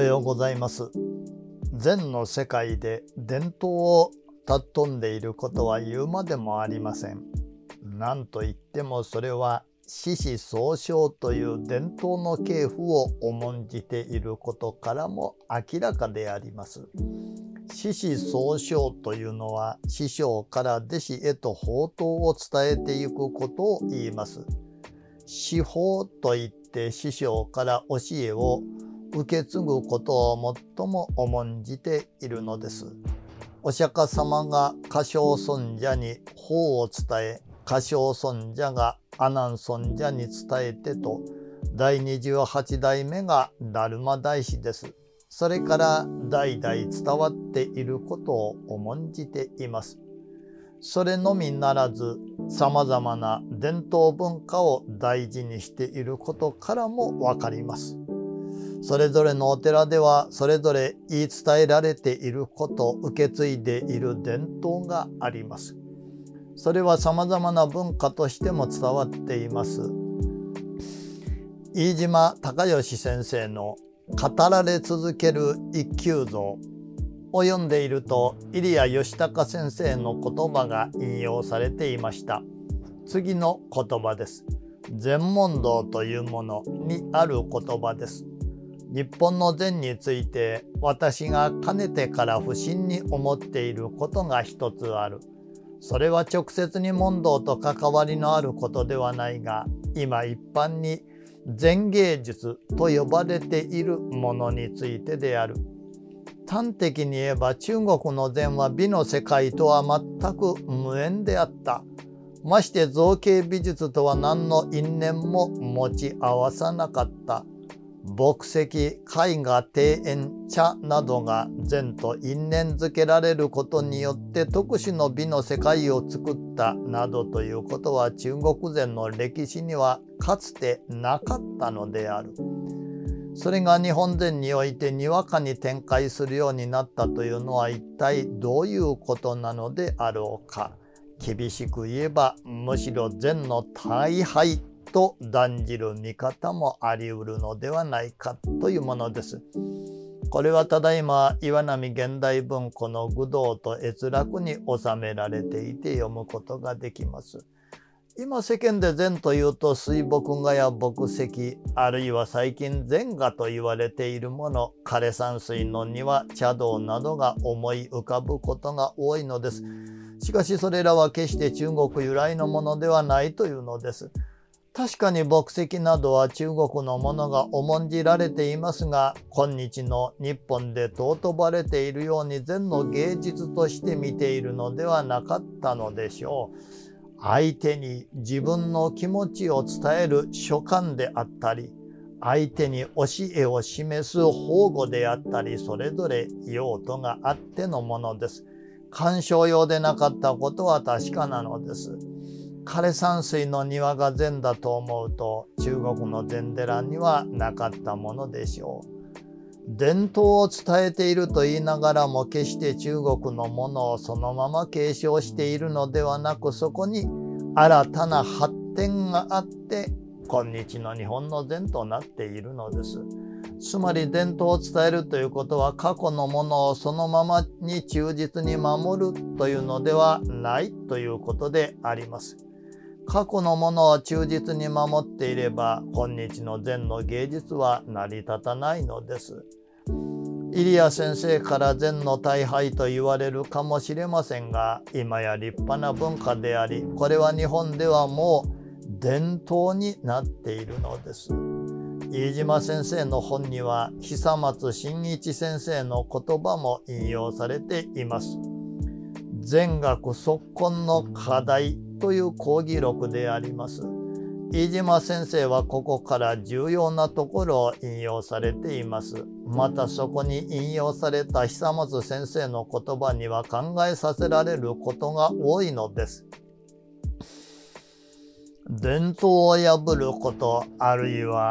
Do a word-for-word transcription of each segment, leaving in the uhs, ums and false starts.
はようございます。禅の世界で伝統を尊んでいることは言うまでもありません。何といってもそれは子々総称という伝統の系譜を重んじていることからも明らかであります。子々総称というのは師匠から弟子へと法刀を伝えていくことを言います。師法といって師匠から教えを受け継ぐことを最も重んじているのです。お釈迦様が歌唱尊者に法を伝え、歌唱尊者が阿難尊者に伝えてと、だいにじゅうはちだいめが達磨大師です。それから代々伝わっていることを重んじています。それのみならず、さまざまな伝統文化を大事にしていることからもわかります。それぞれのお寺ではそれぞれ言い伝えられていること、受け継いでいる伝統があります。それはさまざまな文化としても伝わっています。飯島孝義先生の語られ続ける一休蔵を読んでいると、入谷義孝先生の言葉が引用されていました。次の言葉です。禅問答というものにある言葉です。日本の禅について私がかねてから不審に思っていることが一つある。それは直接に問答と関わりのあることではないが、今一般に禅芸術と呼ばれているものについてである。端的に言えば中国の禅は美の世界とは全く無縁であった。まして造形美術とは何の因縁も持ち合わさなかった。墨石、絵画、庭園、茶などが禅と因縁づけられることによって特殊の美の世界を作ったなどということは中国禅の歴史にはかつてなかったのである。それが日本禅においてにわかに展開するようになったというのは一体どういうことなのであろうか。厳しく言えばむしろ禅の大敗と断じる見方もあり得るのではないかというものです。これはただいま岩波現代文庫の愚道と閲楽に収められていて読むことができます。今世間で禅というと水墨画や墨石、あるいは最近禅画と言われているもの、枯山水の庭、茶道などが思い浮かぶことが多いのです。しかしそれらは決して中国由来のものではないというのです。確かに墨石などは中国のものが重んじられていますが、今日の日本で尊ばれているように禅の芸術として見ているのではなかったのでしょう。相手に自分の気持ちを伝える書簡であったり、相手に教えを示す法語であったり、それぞれ用途があってのものです。鑑賞用でなかったことは確かなのです。枯山水の庭が禅だと思うと、中国の禅寺にはなかったものでしょう。伝統を伝えていると言いながらも、決して中国のものをそのまま継承しているのではなく、そこに新たな発展があって、今日の日本の禅となっているのです。つまり伝統を伝えるということは、過去のものをそのままに忠実に守るというのではないということであります。過去のものを忠実に守っていれば、今日の禅の芸術は成り立たないのです。入谷先生から禅の大敗と言われるかもしれませんが、今や立派な文化であり、これは日本ではもう伝統になっているのです。飯島先生の本には久松真一先生の言葉も引用されています。禅学卒根の課題という講義録であります。飯島先生はここから重要なところを引用されています。またそこに引用された久松先生の言葉には考えさせられることが多いのです。伝統を破ること、あるいは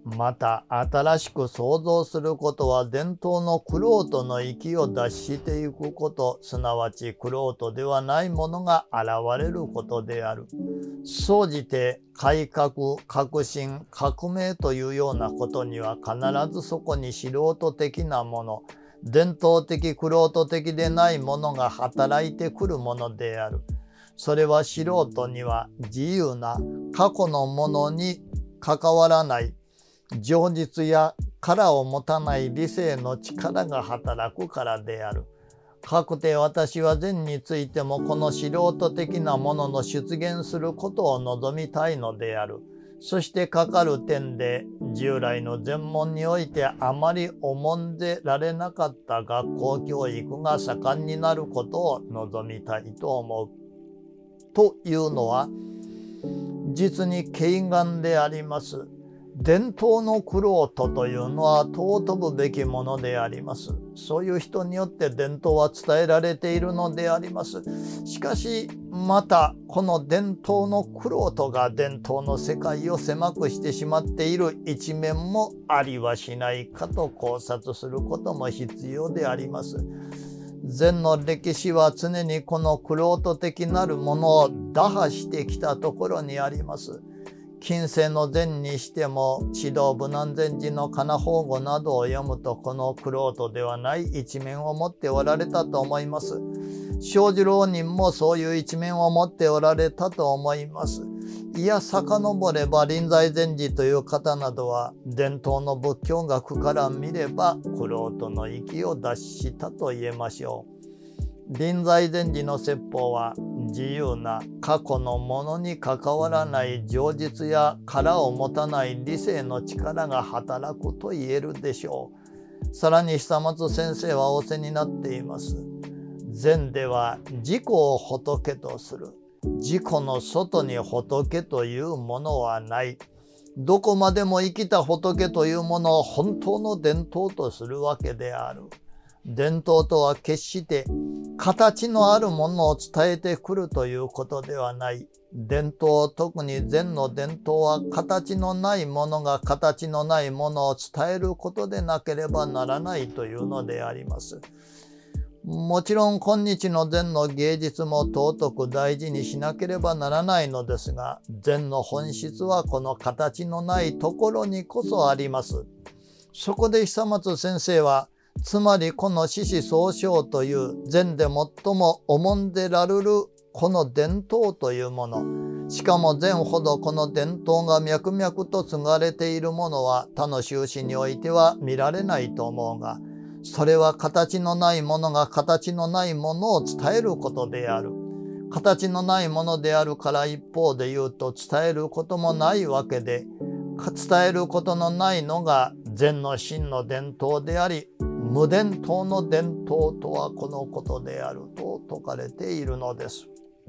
また新しく創造することは伝統の玄人の域を脱していくこと、すなわち玄人ではないものが現れることである。総じて改革、革新、革命というようなことには必ずそこに素人的なもの、伝統的、玄人的でないものが働いてくるものである。それは素人には自由な過去のものに関わらない情実や殻を持たない理性の力が働くからである。かくて私は善についてもこの素人的なものの出現することを望みたいのである。そしてかかる点で従来の禅門においてあまり重んぜられなかった学校教育が盛んになることを望みたいと思う。というのは実に軽眼であります。伝統の玄人というのは尊ぶべきものであります。そういう人によって伝統は伝えられているのであります。しかしまたこの伝統の玄人が伝統の世界を狭くしてしまっている一面もありはしないかと考察することも必要であります。禅の歴史は常にこの玄人的なるものを打破してきたところにあります。近世の禅にしても指導無難禅師のかな法語などを読むとこの玄人ではない一面を持っておられたと思います。正寿浪人もそういう一面を持っておられたと思います。いや遡れば臨済禅師という方などは伝統の仏教学から見れば玄人の域を脱したと言えましょう。臨済禅師の説法は自由な過去のものに関わらない情実や殻を持たない理性の力が働くと言えるでしょう。さらに久松先生は仰せになっています。禅では自己を仏とする。自己の外に仏というものはない。どこまでも生きた仏というものを本当の伝統とするわけである。伝統とは決して形のあるものを伝えてくるということではない。伝統、特に禅の伝統は形のないものが形のないものを伝えることでなければならないというのであります。もちろん今日の禅の芸術も尊く大事にしなければならないのですが、禅の本質はこの形のないところにこそあります。そこで久松先生は、つまりこの子々総称という禅で最も重んぜられるこの伝統というもの、しかも禅ほどこの伝統が脈々と継がれているものは他の宗旨においては見られないと思うが、それは形のないものが形のないものを伝えることである。形のないものであるから一方で言うと伝えることもないわけで、伝えることのないのが禅の真の伝統であり、無伝統の伝統とはこのことであると説かれているのです。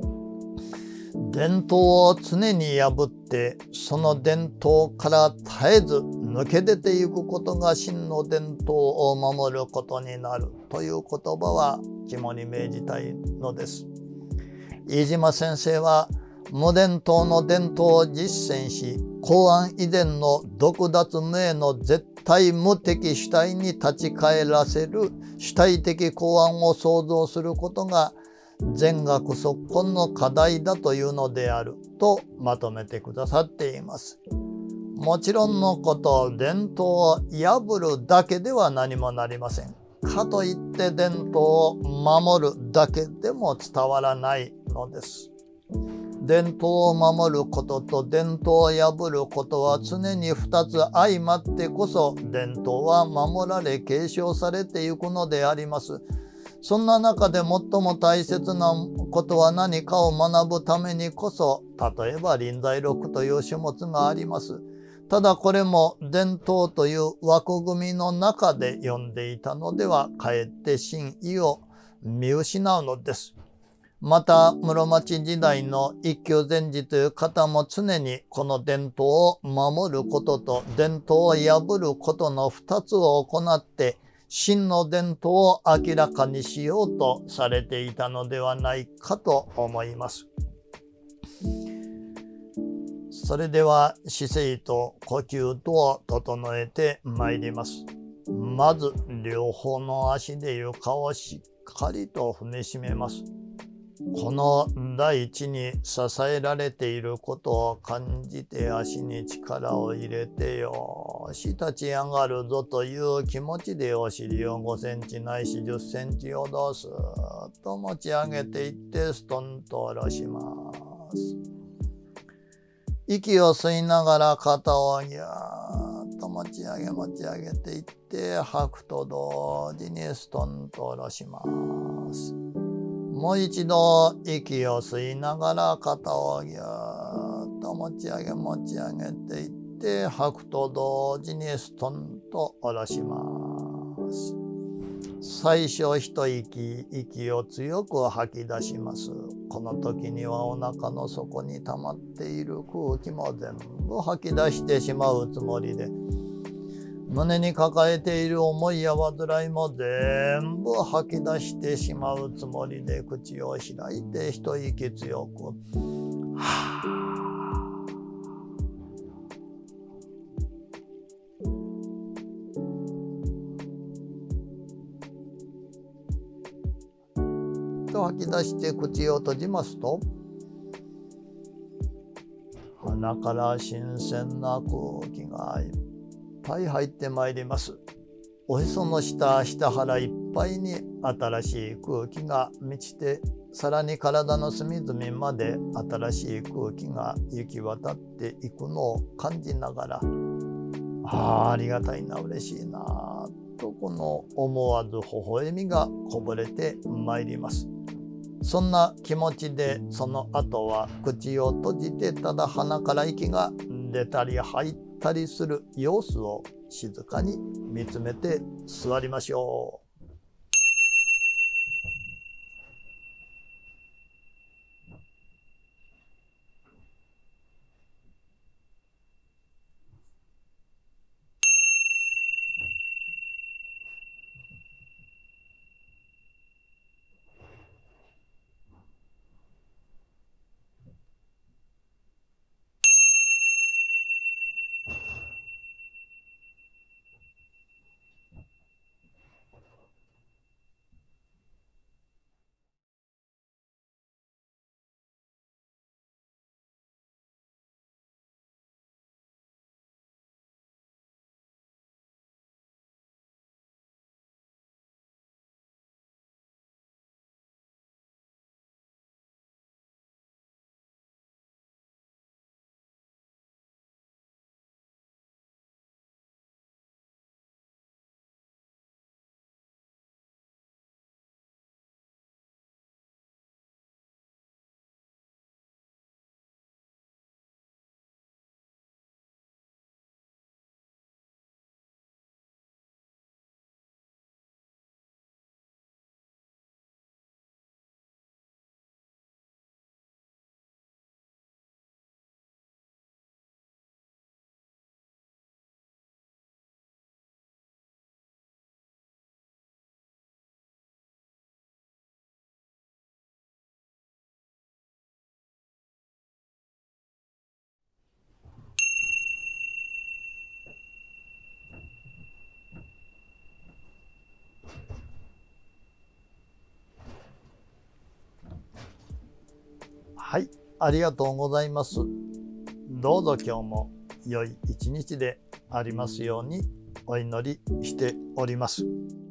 伝統を常に破ってその伝統から絶えず抜け出ていくことが真の伝統を守ることになるという言葉は肝に銘じたいのです。飯島先生は無伝統の伝統を実践し、公安以前の独脱無縁の絶対無敵主体に立ち返らせる主体的公安を創造することが禅学即根の課題だというのであるとまとめてくださっています。もちろんのこと伝統を破るだけでは何もなりません。かといって伝統を守るだけでも伝わらないのです。伝統を守ることと伝統を破ることは常に二つ相まってこそ伝統は守られ継承されていくのであります。そんな中で最も大切なことは何かを学ぶためにこそ、例えば臨済録という書物があります。ただこれも伝統という枠組みの中で読んでいたのではかえって真意を見失うのです。また室町時代の一休禅師という方も常にこの伝統を守ることと伝統を破ることの二つを行って真の伝統を明らかにしようとされていたのではないかと思います。 それでは姿勢と呼吸とを整えてまいります。まず両方の足で床をしっかりと踏みしめます。この大地に支えられていることを感じて足に力を入れて、よーし立ち上がるぞという気持ちでお尻をごセンチないしじゅっセンチほどスーッと持ち上げていってストンと下ろします。息を吸いながら肩をギューッと持ち上げ持ち上げていって吐くと同時にストンと下ろします。もう一度息を吸いながら肩をギューッと持ち上げ持ち上げていって吐くと同時にストンと下ろします。最初一息、息を強く吐き出します。この時にはお腹の底に溜まっている空気も全部吐き出してしまうつもりで、胸に抱えている思いや煩いも全部吐き出してしまうつもりで、口を開いて一息強くはぁと吐き出して口を閉じますと、鼻から新鮮な空気がいっぱい入ってまいります。おへその下、下腹いっぱいに新しい空気が満ちて、さらに体の隅々まで新しい空気が行き渡っていくのを感じながら、ああ、ありがたいな、嬉しいなと、この思わず微笑みがこぼれてまいります。そんな気持ちで、その後は口を閉じて、ただ鼻から息が出たり入ったりする様子を静かに見つめて座りましょう。はい、ありがとうございます。どうぞ今日も良い一日でありますようにお祈りしております。